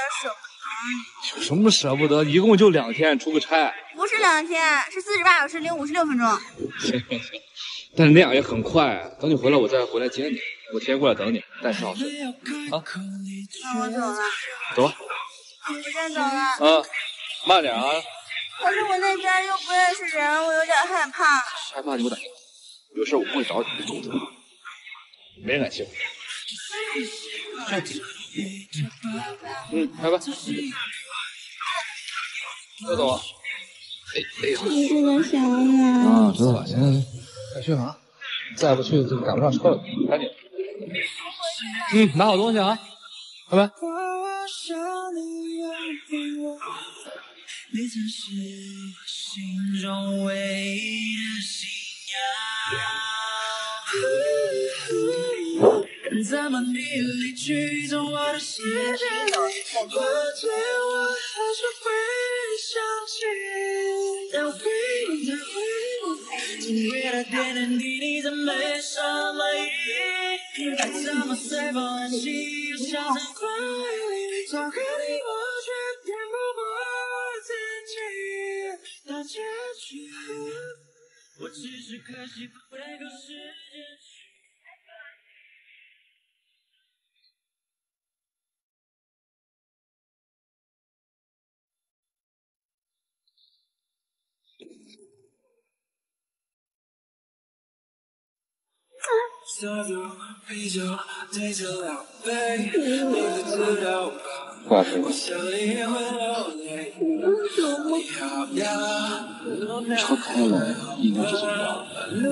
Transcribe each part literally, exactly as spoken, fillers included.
舍不得。 有什么舍不得？一共就两天，出个差。 不是两天，是四十八小时零五十六分钟。 行行行，但是那样也很快。等你回来，我再回来接你。我提前过来等你，带你上学。啊， 那我走了。 走吧。 我先走了。 啊，慢点啊。 可是我那边又不认识人，我有点害怕。 害怕你给我打电话，有事我不会找你。走走。没人敢欺负你。去。嗯，拜拜。别走啊！哎哎呦， 我真的想我。 啊，知道了，行行行，快去吧，再不去就赶不上车了，赶紧。嗯，拿好东西啊，拜拜。你曾是我心中唯一的信仰。怎么你离去，从我的世界里，或者我还是会想起，但回忆再回忆，经历的点点滴滴，再没什么意义。爱怎么随风而起，又像成快意，做个你我却骗不过自己的结局。我只是可惜不能够时间去。挂谁？车开了，应该是怎么样？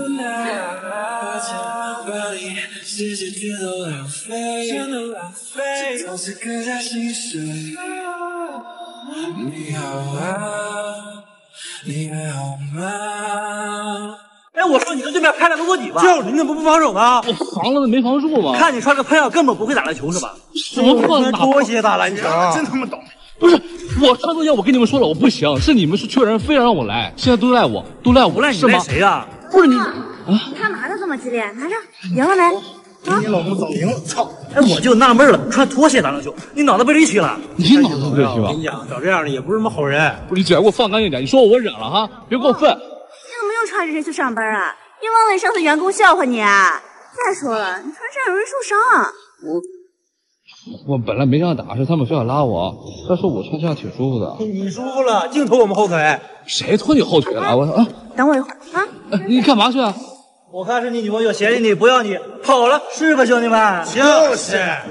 你好吗？你还好吗？ 哎，我说你这对面开了个卧底吧？ 就是你怎么不防守呢？ 我防了，没防住吗？ 看你穿个喷药，根本不会打篮球是吧？ 什么穿拖鞋打篮球，真他妈懂！ 不是我穿拖鞋，我跟你们说了，我不行，是你们是缺人，非要让我来，现在都赖我，都赖我， 不赖你是吗？ 赖谁呀？ 不是你啊？ 干嘛呢这么激烈？拿着，赢了没？ 给你老公早赢了，操！ 哎，我就纳闷了，穿拖鞋打篮球，你脑子被驴踢了？ 你脑子对是吧我跟？你讲，找这样的也不是什么好人。 不是你嘴给我放干净点，你说我我忍了哈，别过分。 你怎么又穿这身去上班啊？别忘了你上次员工笑话你啊！再说了，你穿这样容易受伤。 我本来没想打，是他们非要拉我。再说我穿这样挺舒服的。 你舒服了，净拖我们后腿。 谁拖你后腿了？我啊， 等我一会儿啊！ 哎你干嘛去啊？ 我看是你女朋友嫌弃你不要你跑了，是吧，兄弟们？就是。 来，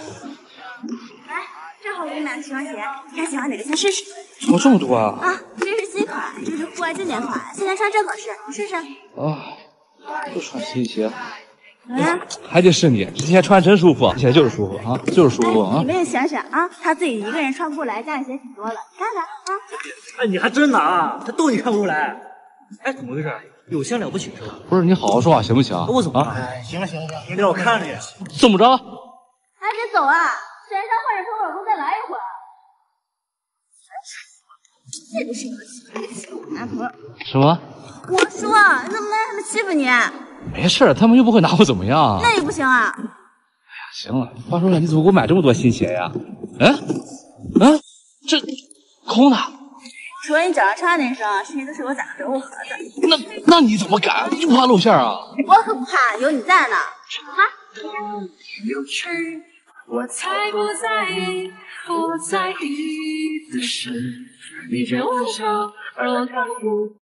正好我给你买个时装鞋，你看喜欢哪个先试试。 怎么这么多啊？ 啊，这是新款，这是户外经典款，现在穿正合适，你试试。 啊，又穿新鞋。 怎么样？ 还得是你，之前穿真舒服，现在就是舒服啊，就是舒服啊。 你们也想想啊，他自己一个人穿不过来，这样的鞋挺多的，你看看啊。 哎，你还真拿，他逗你看不出来。哎，怎么回事？有些了不起是吧？ 不是你好好说话行不行？ 我怎么了？ 啊？ 哎，行了行了行了， 你让我看着你。 怎么着？ 还别走啊，选上换着头，老公再来一会儿。这就适合欺负我男朋友。 什么？ 我说，你怎么能让他们欺负你？ 没事，他们又不会拿我怎么样。 那也不行啊！ 行了，话说了，你怎么给我买这么多新鞋呀？嗯嗯，这空的。 除了你脚上穿的那双，剩下都是我打的肉盒的。 那那你怎么敢？你不怕露馅啊？ 我可不怕，有你在呢。啊！ 我才不在意，我在意的是你对我笑而我看不